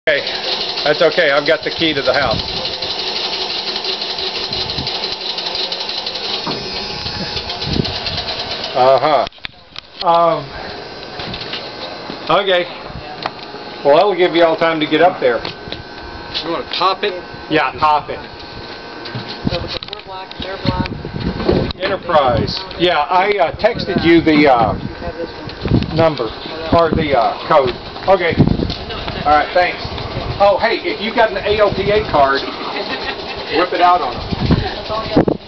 Okay, that's okay. I've got the key to the house. Okay. Well, that will give you all time to get up there. You want to top it? Yeah, top it. So we're black, they're black. Enterprise. Yeah, I texted you the number or the code. Okay. All right. Thanks. Oh, hey, if you got an ALTA card, whip it out on them.